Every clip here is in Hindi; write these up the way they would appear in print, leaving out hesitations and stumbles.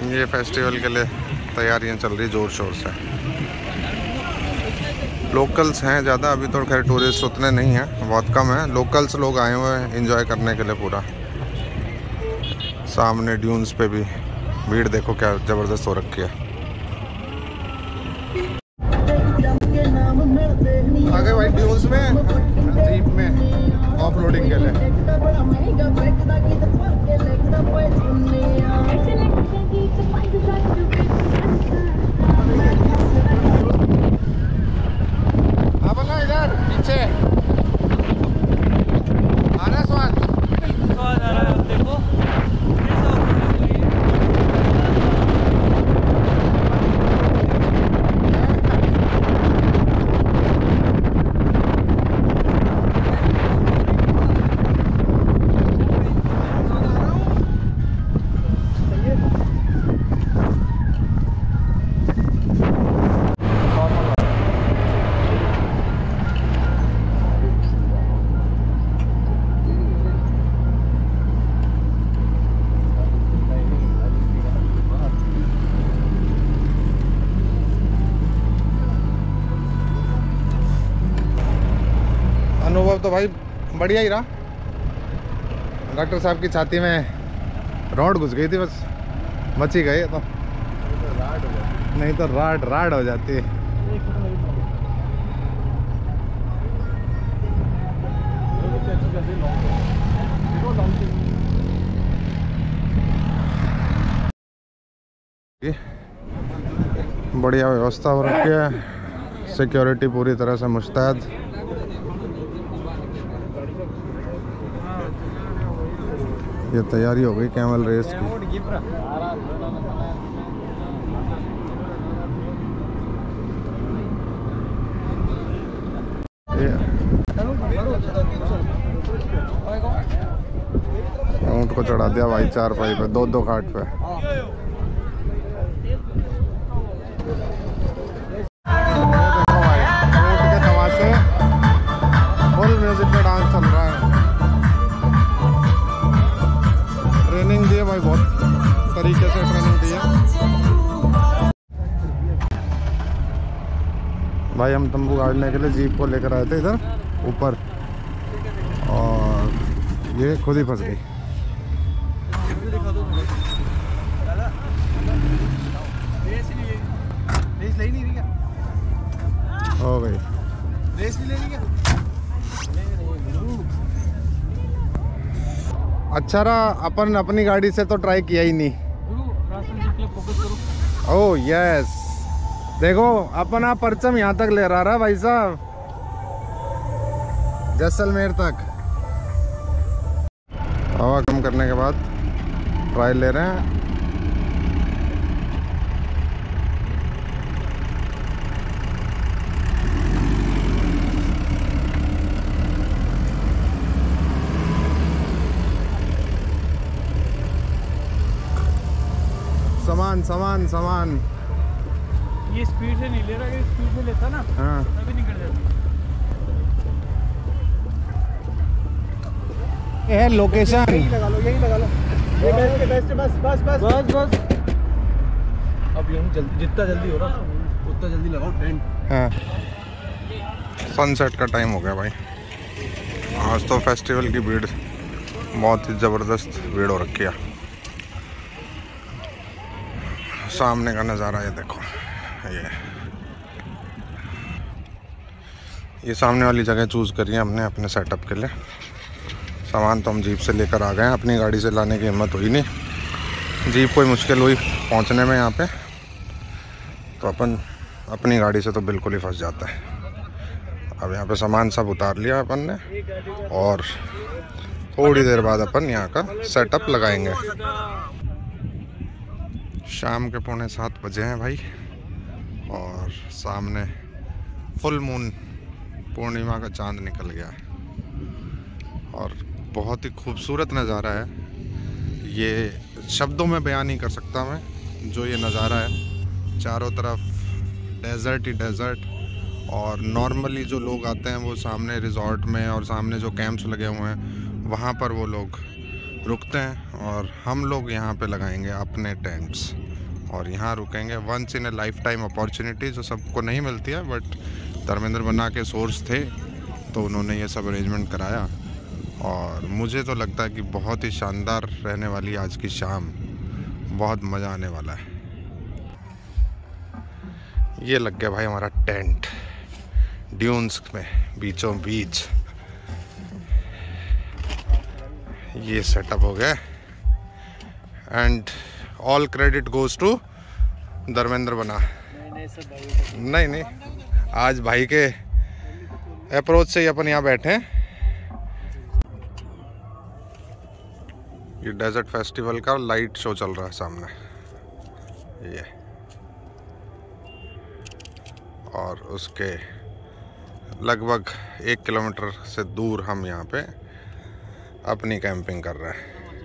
ये फेस्टिवल के लिए तैयारियां चल रही ज़ोर शोर से। लोकल्स हैं ज़्यादा, अभी तो खैर टूरिस्ट उतने नहीं हैं, बहुत कम हैं। लोकल्स लोग आए हुए हैं एंजॉय करने के लिए पूरा। सामने ड्यून्स पे भी भीड़ देखो क्या ज़बरदस्त हो रखी है। आगे भाई ड्यून्स में जीप में ऑफ रोडिंग के लिए। अब ना इधर पीछे आ रहा स्वाद आ रहा है, देखो अनुभव तो भाई बढ़िया ही रहा। डॉक्टर साहब की छाती में रॉड घुस गई थी, बस बच ही गए। तो नहीं तो राड हो जाती है। बढ़िया व्यवस्था हो रखी है, सिक्योरिटी पूरी तरह से मुस्तैद। ये तैयारी हो गई कैमल रेस की। ऊँट को चढ़ा दिया भाई चारपाई पे, दो घाट पे। ऊँट के तमाशे, फुल म्यूजिक में डांस चल रहा है। ट्रेनिंग दी है भाई, बहुत तरीके से ट्रेनिंग दी है भाई। हम तंबू गाड़ने के लिए जीप को लेकर आए थे इधर ऊपर, और ये खुद ही फंस गई। हो गई रेस नहीं लेनी क्या? अच्छा रहा अपन अपनी गाड़ी से तो ट्राई किया ही नहीं। ओह यस, देखो अपना परचम यहाँ तक ले रहा भाई साहब, जैसलमेर तक। हवा कम करने के बाद ट्रायल ले रहे हैं। सामान ये स्पीड से नहीं ले रहा, अगर स्पीड से लेता ना हाँ तभी नहीं कर जाता। ये है लोकेशन, यही लगा लो ये बेस्ट है। बस अब यूं जितना जल्दी हो रहा उतना जल्दी लगाओ टेंट। हाँ सनसेट का टाइम हो गया भाई। आज तो फेस्टिवल की भीड़ बहुत ही ज़बरदस्त भीड़ हो रखी है। सामने का नज़ारा ये देखो, ये सामने वाली जगह चूज़ करी है हमने अपने सेटअप के लिए। सामान तो हम जीप से लेकर आ गए हैं, अपनी गाड़ी से लाने की हिम्मत हुई नहीं, जीप कोई मुश्किल हुई पहुंचने में यहाँ पे, तो अपन अपनी गाड़ी से तो बिल्कुल ही फंस जाता है। अब यहाँ पे सामान सब उतार लिया अपन ने, और थोड़ी देर बाद अपन यहाँ का सेटअप लगाएंगे। शाम के 6:45 बजे हैं भाई, और सामने फुल मून पूर्णिमा का चांद निकल गया है, और बहुत ही खूबसूरत नज़ारा है। ये शब्दों में बयान नहीं कर सकता मैं, जो ये नज़ारा है। चारों तरफ डेजर्ट ही डेजर्ट, और नॉर्मली जो लोग आते हैं वो सामने रिजॉर्ट में और सामने जो कैंप्स लगे हुए हैं वहाँ पर वो लोग रुकते हैं, और हम लोग यहाँ पे लगाएंगे अपने टेंट्स। और यहाँ रुकेंगे। Once in a lifetime opportunity जो सबको नहीं मिलती है, बट धर्मेंद्र बना के सोर्स थे तो उन्होंने ये सब अरेंजमेंट कराया। और मुझे तो लगता है कि बहुत ही शानदार रहने वाली आज की शाम, बहुत मज़ा आने वाला है। ये लग गया भाई हमारा टेंट ड्यून्स में, बीचों बीच ये सेटअप हो गया। And all credit goes to Dharmendra बना। नहीं नहीं, आज भाई के अप्रोच से ही अपन यहाँ बैठे हैं। ये डेजर्ट फेस्टिवल का लाइट शो चल रहा है सामने ये, और उसके लगभग 1 किलोमीटर से दूर हम यहाँ पे अपनी कैंपिंग कर रहे हैं।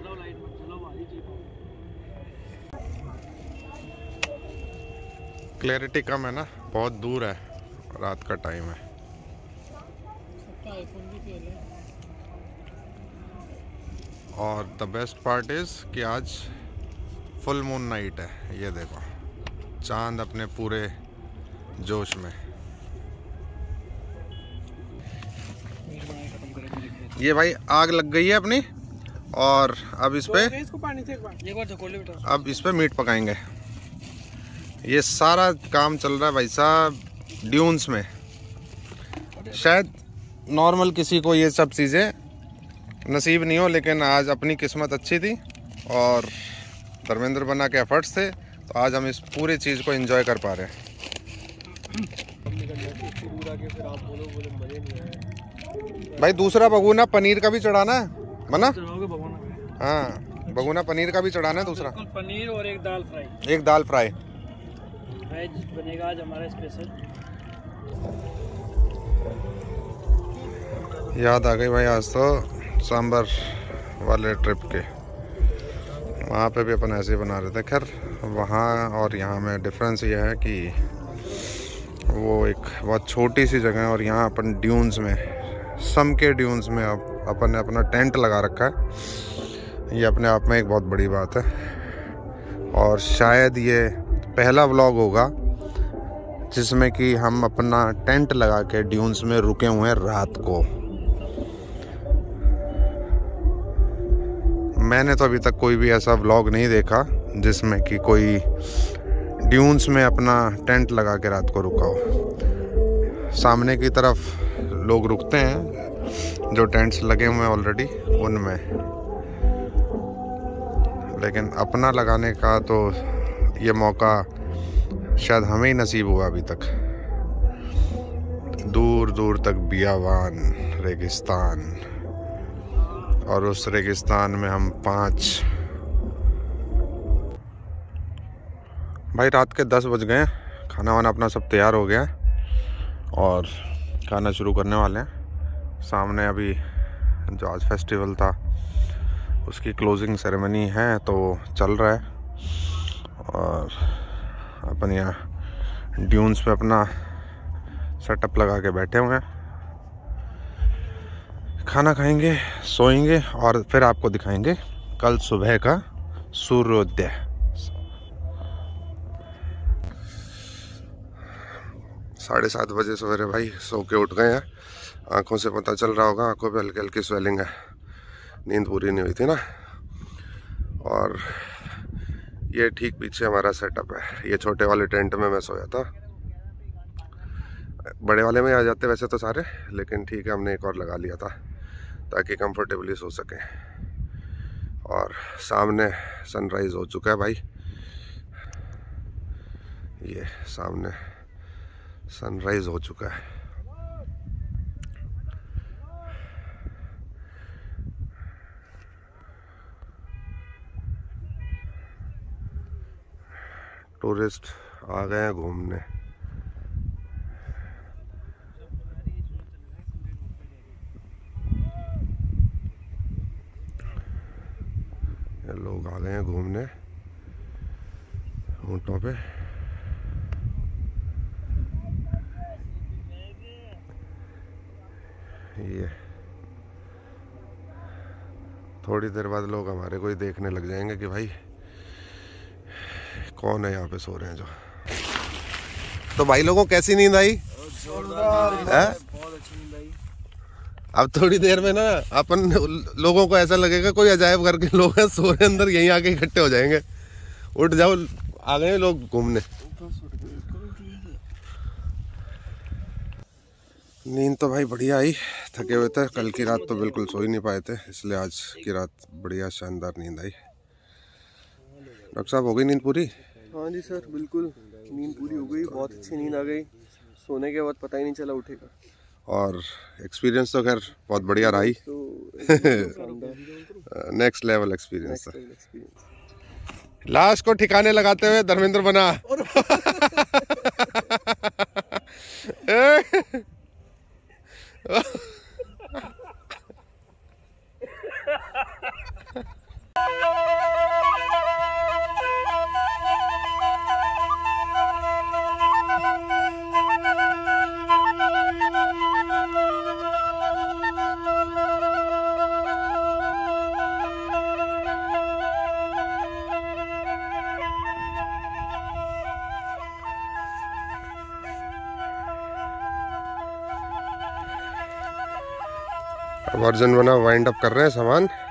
क्लैरिटी कम है ना, बहुत दूर है, रात का टाइम है। और द बेस्ट पार्ट इज़ कि आज फुल मून नाइट है। ये देखो चांद अपने पूरे जोश में। ये भाई आग लग गई है अपनी, और अब इस पे मीट पकाएंगे। ये सारा काम चल रहा है भाई साहब ड्यून्स में। शायद नॉर्मल किसी को ये सब चीज़ें नसीब नहीं हो, लेकिन आज अपनी किस्मत अच्छी थी और धर्मेंद्र बना के एफर्ट्स थे, तो आज हम इस पूरी चीज़ को एंजॉय कर पा रहे हैं। भाई दूसरा बगुना पनीर का भी चढ़ाना है बना। हाँ बगुना पनीर का भी चढ़ाना है दूसरा। पनीर और एक दाल फ्राई। एक दाल फ्राई वेज बनेगा आज हमारा स्पेशल। याद आ गई भाई आज तो सांबर वाले ट्रिप के। वहाँ पे भी अपन ऐसे ही बना रहे थे। खैर वहाँ और यहाँ में डिफरेंस ये है कि वो एक बहुत छोटी सी जगह है और यहाँ अपन ड्यून्स में, सम के ड्यून्स में अपन ने अपना टेंट लगा रखा है। ये अपने आप में एक बहुत बड़ी बात है। और शायद ये पहला व्लॉग होगा जिसमें कि हम अपना टेंट लगा के ड्यून्स में रुके हुए हैं रात को। मैंने तो अभी तक कोई भी ऐसा व्लॉग नहीं देखा जिसमें कि कोई ड्यून्स में अपना टेंट लगा के रात को रुका हो। सामने की तरफ लोग रुकते हैं जो टेंट्स लगे हुए हैं ऑलरेडी उनमें, लेकिन अपना लगाने का तो ये मौका शायद हमें ही नसीब हुआ अभी तक। दूर दूर तक बियावान रेगिस्तान, और उस रेगिस्तान में हम 5। भाई रात के 10 बज गए, खाना वाना अपना सब तैयार हो गया और खाना शुरू करने वाले हैं। सामने अभी जो आज फेस्टिवल था उसकी क्लोजिंग सेरेमनी है तो चल रहा है, और अपन यहाँ ड्यून्स पे अपना सेटअप लगा के बैठे हुए हैं। खाना खाएंगे, सोएंगे और फिर आपको दिखाएंगे कल सुबह का सूर्योदय। साढ़े 7 बजे सवेरे भाई सो के उठ गए हैं। आंखों से पता चल रहा होगा, आंखों पे हल्की हल्की स्वेलिंग है, नींद पूरी नहीं हुई थी ना। और ये ठीक पीछे हमारा सेटअप है। ये छोटे वाले टेंट में मैं सोया था, बड़े वाले में आ जाते वैसे तो सारे, लेकिन ठीक है हमने एक और लगा लिया था ताकि कंफर्टेबली सो सकें। और सामने सनराइज हो चुका है भाई, ये सामने सनराइज हो चुका है। टूरिस्ट आ गए हैं घूमने। ये लोग आ गए हैं घूमने ऊँटों पे। ये थोड़ी देर बाद लोग हमारे को ही देखने लग जाएंगे कि भाई कौन है यहाँ पे सो रहे हैं जो। तो भाई लोगों कैसी नींद आई? अब थोड़ी देर में ना अपन लोगों को ऐसा लगेगा कोई अजायब घर के लोग हैं सो रहे अंदर, यहीं आके इकट्ठे हो जाएंगे। उठ जाओ, आ गए लोग घूमने। नींद तो भाई बढ़िया आई, थके हुए थे। कल की रात तो बिल्कुल सो ही नहीं पाए थे, इसलिए आज की रात बढ़िया शानदार नींद आई। डॉक्टर साहब हो गई नींद पूरी? हाँ जी सर, बिल्कुल नींद पूरी हो गई, बहुत अच्छी नींद आ गई। सोने के बाद पता ही नहीं चला उठेगा। और एक्सपीरियंस तो खैर बहुत बढ़िया रहा ही। नेक्स्ट लेवल एक्सपीरियंस था। लाश को ठिकाने लगाते हुए धर्मेंद्र बना। अब अर्जुन बना वाइंड अप कर रहे हैं सामान।